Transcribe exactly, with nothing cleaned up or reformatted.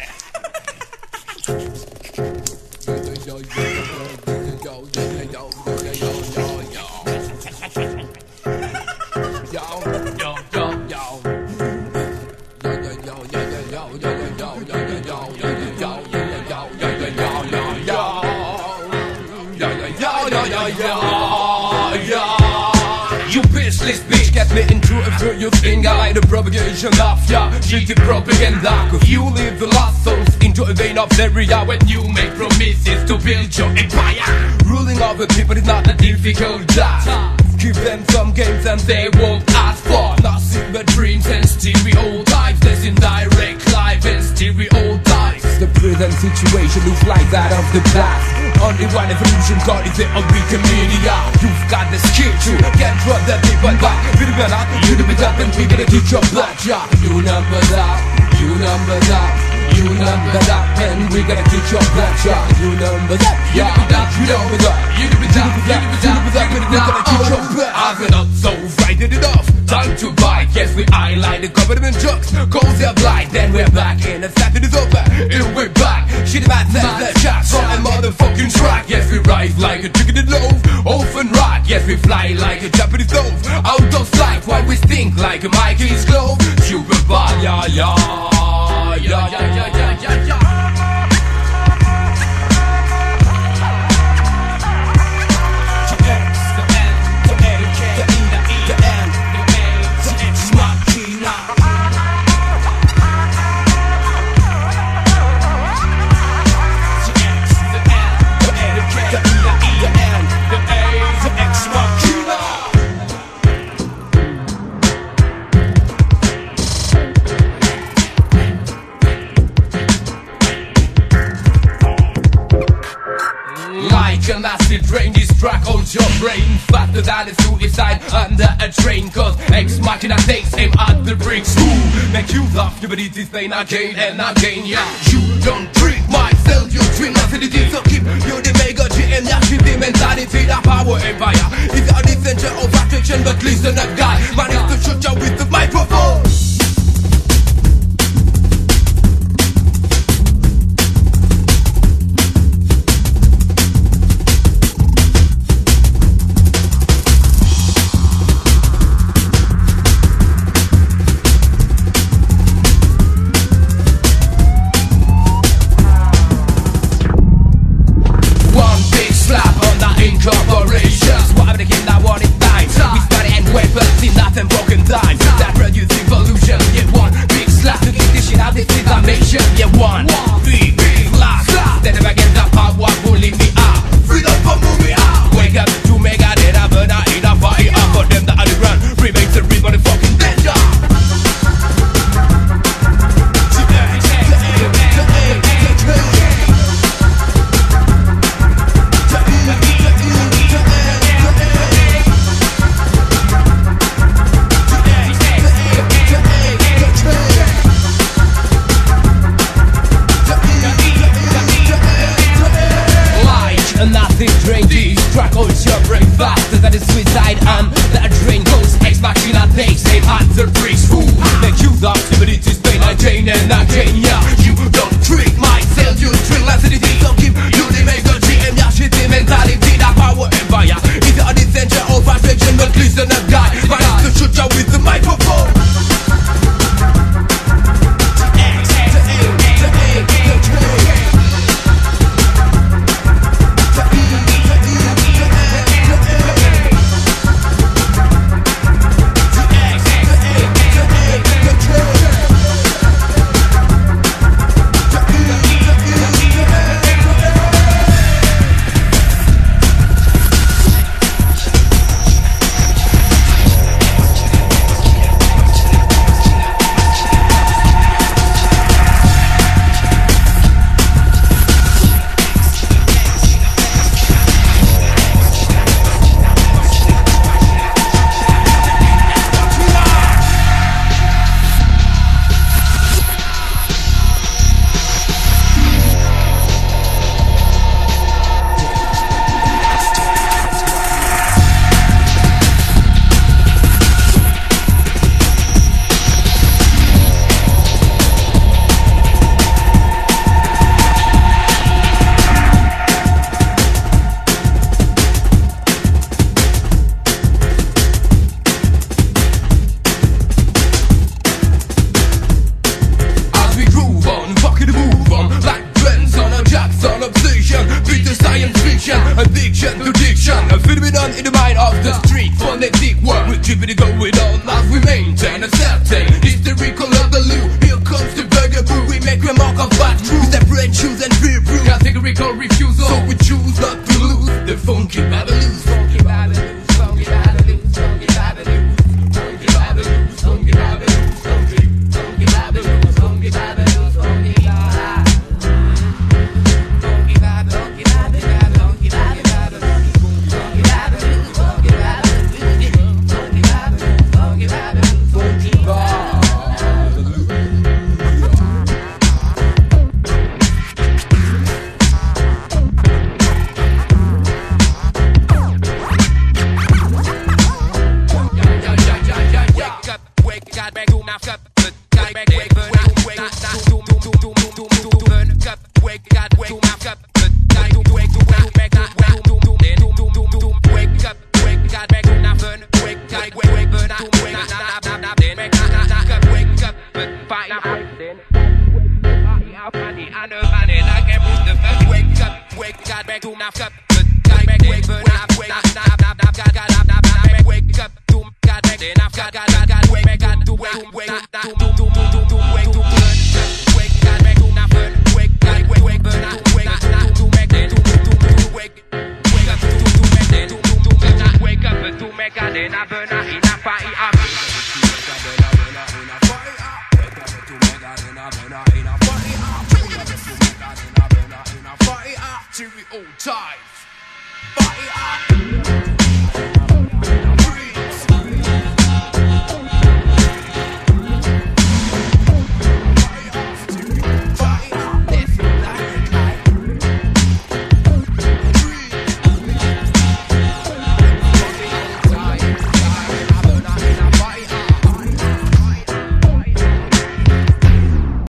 You bitchless bitch, get me into it through your finger like the propagation of ya shitty propaganda. Cause you live the lost souls into a vein of Syria when you make promises to build your empire. Ruling over people is not a difficult task. Give them some games and they won't ask for nothing but dreams and stereotypes. There's indirect life and stereotypes. The present situation looks like that of the past. Only one evolution called is the weaker media. You've got the skill to get drop the people back. You do not, you do it up and we gonna teach your black job. You number that, you number that, you number that, and we gonna teach your black job. You number that, yeah, you number that, you number that, you number that, you number that, we gonna teach your black. I've not so frightened enough. Time to bite, yes we highlight the government jokes. Cause they're blind, then we're back in. The Saturday is over, and we're back. Shit about that, the shots on a motherfucking track. Yes we rise like a chicken in loaf, open rock. Yes we fly like a Japanese dove. Out of sight while we stink like a Mikey's glove. Super bad, yeah, yeah, yeah, yeah, yeah, yeah, yeah, yeah. Like an acid rain, this track holds your brain faster than a suicide under a train. Cause Ex Machina takes aim at the bricks. Ooh, make use of humanity's pain again and again. Yeah, you don't trick myself, you dream acidity. So keep you the mega G M, yeah, shit the mentality. The power empire is an essential of attraction. But listen up guy, manage to shoot you with the microphone. Corporations, why they keep that one in time? We started and weapons, see nothing broken time. That produce evolution, yeah, one big slap to kick this shit out, this is our nation. Yeah, one big, big slap. Then if I get the power, won't leave me out. Freedom for moving out. Wake up to make a dead up, but I ain't a fire up for them, the underground remains the real motherfucking danger. Drain these track holds your brain faster than a suicide and that drain goes Ex Machina takes aim at the bricks. Fool, make use of humanity's pain again and again. Yeah, you don't trick myself, you trick acidity. So keep you the mega G M, yeah, shit the mentality. The power empire is an essential of attraction. But listen up guy, manage to shoot you with the microphone. maintain a certain hysterical overload. Here comes the bugaboo, we make remark of bad crew. Separate choose and free brew, categorical refusal. So we choose not to lose the funky babaloos. Funky babaloos, funky babaloos, funky babaloos, funky babaloos, funky babaloos, funky, funky babaloos, funky babaloos, funky babaloos. Cheerio times. Fire up.